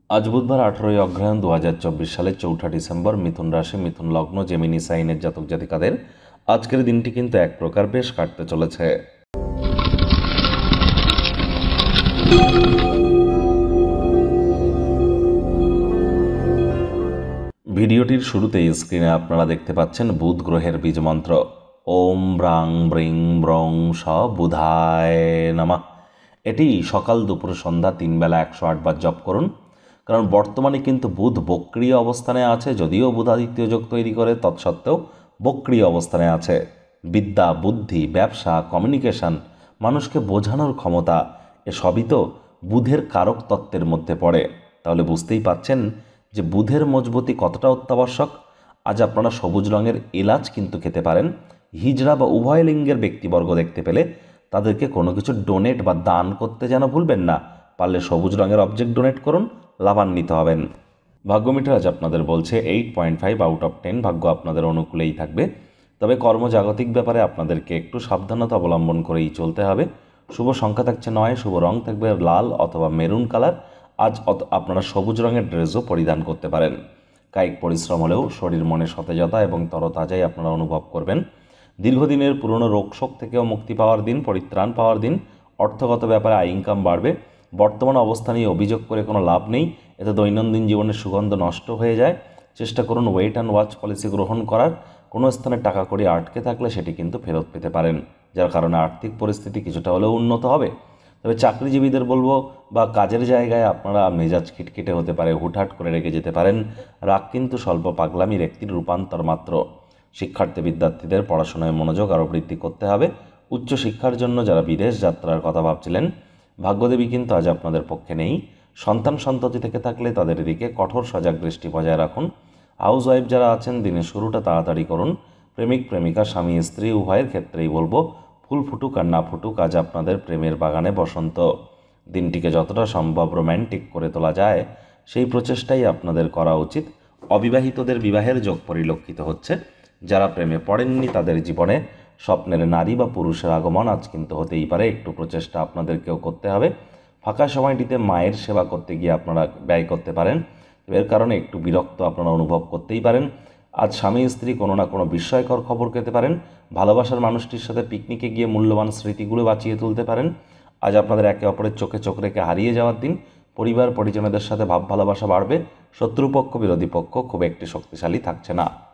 আজ বুধবার 18ই অগ্রহায়ণ 2024 সালের 4ঠা ডিসেম্বর। মিথুন রাশি, মিথুন লগ্ন, জেমিনি সাইনের জাতক জাতিকাদের আজকের দিনটি কিন্তু এক প্রকার বেশ কাটতে চলেছে। ভিডিওটির শুরুতেই স্ক্রিনে আপনারা দেখতে পাচ্ছেন বুধ গ্রহের বীজ মন্ত্র ওম ব্রাং ব্রিং ব্রং স বুধায় নমঃ। এটি সকাল দুপুর সন্ধ্যা 3 বেলা 108 বার জপ করুন, কারণ বর্তমানে কিন্তু বুধ বক্রিয় অবস্থানে আছে। যদিও বুধাদিত্য যোগ তৈরি করে, তৎসত্ত্বেও বক্রিয় অবস্থানে আছে। বিদ্যা, বুদ্ধি, ব্যবসা, কমিউনিকেশন, মানুষকে বোঝানোর ক্ষমতা, এসবই তো বুধের কারক তত্ত্বের মধ্যে পড়ে। তাহলে বুঝতেই পাচ্ছেন যে বুধের মজবুতি কতটা অত্যাবশ্যক। আজ আপনারা সবুজ রঙের এলাচ কিন্তু খেতে পারেন। হিজড়া বা উভয় লিঙ্গের ব্যক্তিবর্গ দেখতে পেলে তাদেরকে কোনো কিছু ডোনেট বা দান করতে যেন ভুলবেন না। পারলে সবুজ রঙের অবজেক্ট ডোনেট করুন, লাভান্বিত হবেন। ভাগ্যমিটার আজ আপনাদের বলছে 8.5 আউট অফ 10। ভাগ্য আপনাদের অনুকূলেই থাকবে, তবে কর্মজাগতিক ব্যাপারে আপনাদেরকে একটু সাবধানতা অবলম্বন করেই চলতে হবে। শুভ সংখ্যা থাকছে 9, শুভ রং থাকবে লাল অথবা মেরুন কালার। আজ আপনারা সবুজ রঙের ড্রেসও পরিধান করতে পারেন। কায়িক পরিশ্রম হলেও শরীর মনে সতেজতা এবং তরতাজাই আপনারা অনুভব করবেন। দীর্ঘদিনের পুরনো রোগশোক থেকেও মুক্তি পাওয়ার দিন, পরিত্রাণ পাওয়ার দিন। অর্থগত ব্যাপারে আয় ইনকাম বাড়বে। বর্তমান অবস্থা নিয়ে অভিযোগ করে কোনো লাভ নেই, এতে দৈনন্দিন জীবনের সুগন্ধ নষ্ট হয়ে যায়। চেষ্টা করুন ওয়েট অ্যান্ড ওয়াচ পলিসি গ্রহণ করার। কোনো স্থানে টাকা কড়ি আটকে থাকলে সেটি কিন্তু ফেরত পেতে পারেন, যার কারণে আর্থিক পরিস্থিতি কিছুটা হলেও উন্নত হবে। তবে চাকরিজীবীদের বলবো বা কাজের জায়গায় আপনারা মেজাজ খিটখিটে হতে পারে, হুটহাট করে রেগে যেতে পারেন। রাগ কিন্তু স্বল্প পাগলামির একটি রূপান্তর মাত্র। শিক্ষার্থী বিদ্যার্থীদের পড়াশোনায় মনোযোগ আরও বৃদ্ধি করতে হবে। উচ্চশিক্ষার জন্য যারা বিদেশ যাত্রার কথা ভাবছিলেন, ভাগ্যদেবী কিন্তু আজ আপনাদের পক্ষে নেই। সন্তান সন্ততি থেকে থাকলে তাদের দিকে কঠোর সজাগ দৃষ্টি বজায় রাখুন। হাউস ওয়াইফ যারা আছেন, দিনের শুরুটা তাড়াতাড়ি করুন। প্রেমিক প্রেমিকা, স্বামী স্ত্রী উভয়ের ক্ষেত্রেই বলবো ফুল ফুটুক আর না ফুটুক, আজ আপনাদের প্রেমের বাগানে বসন্ত। দিনটিকে যতটা সম্ভব রোম্যান্টিক করে তোলা যায় সেই প্রচেষ্টাই আপনাদের করা উচিত। অবিবাহিতদের বিবাহের যোগ পরিলক্ষিত হচ্ছে। যারা প্রেমে পড়েননি তাদের জীবনে স্বপ্নের নারী বা পুরুষের আগমন আজ কিন্তু হতেই পারে। একটু প্রচেষ্টা আপনাদেরকেও করতে হবে। ফাঁকা সময়টিতে মায়ের সেবা করতে গিয়ে আপনারা ব্যয় করতে পারেন। এর কারণে একটু বিরক্ত আপনারা অনুভব করতেই পারেন। আজ স্বামী স্ত্রী কোনো না কোনো বিস্ময়কর খবর পেতে পারেন। ভালোবাসার মানুষটির সাথে পিকনিকে গিয়ে মূল্যবান স্মৃতিগুলো বাঁচিয়ে তুলতে পারেন। আজ আপনাদের একে অপরের চোখে চোখ রেখে হারিয়ে যাওয়ার দিন। পরিবার পরিজনদের সাথে ভাব ভালোবাসা বাড়বে। শত্রুপক্ষ বিরোধী পক্ষ খুব একটি শক্তিশালী থাকছে না।